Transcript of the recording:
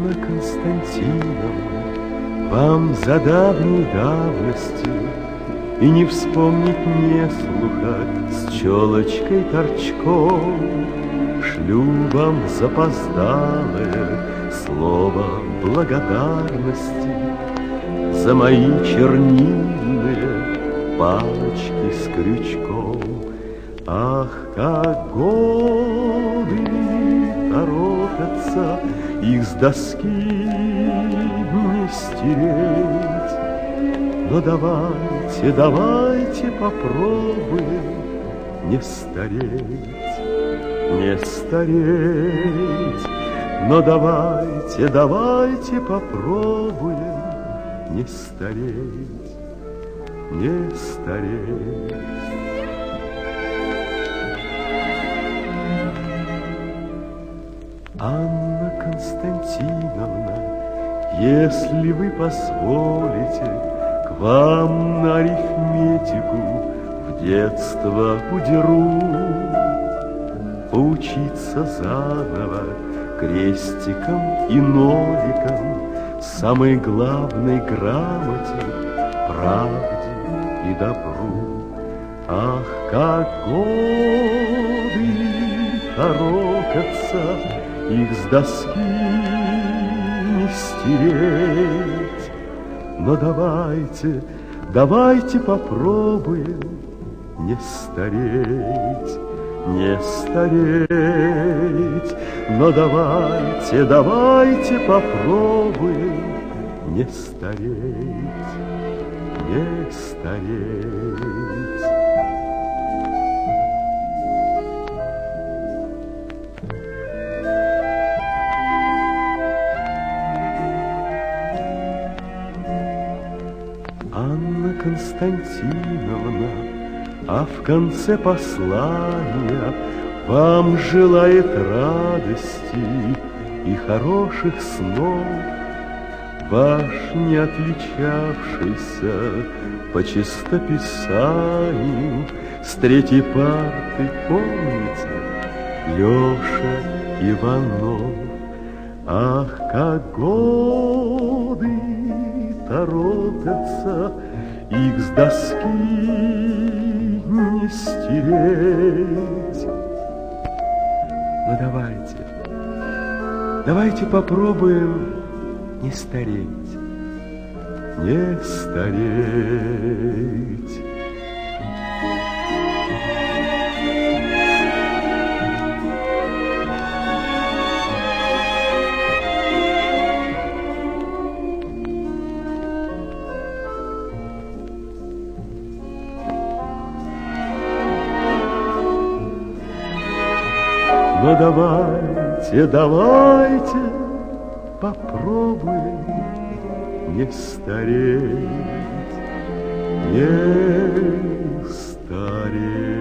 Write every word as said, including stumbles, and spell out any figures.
Анна Константиновна, вам за давней давности и не вспомнить не слуха с челочкой торчком. Шлю вам запоздалое слово благодарности за мои чернильные палочки с крючком. Ах, как годы торопятся, их с доски не стереть. Но давайте, давайте попробуем не стареть, не стареть. Но давайте, давайте попробуем не стареть, не стареть. Анна Константиновна, если вы позволите, к вам на арифметику в детство удеру, поучиться заново крестиком и ноликом, самой главной грамоте, правде и добру. Ах, как годы торопятся, их с доски не стереть. Но давайте, давайте попробуем не стареть, не стареть. Но давайте, давайте попробуем не стареть, не стареть. Анна Константиновна, а в конце послания вам желает радости и хороших снов ваш не отличавшийся по чистописанию с третьей парты, помните, Леша Иванов. Ах, как годы торопятся, их с доски не стереть. Но давайте, давайте попробуем не стареть, не стареть. Но давайте, давайте попробуем не стареть, не стареть.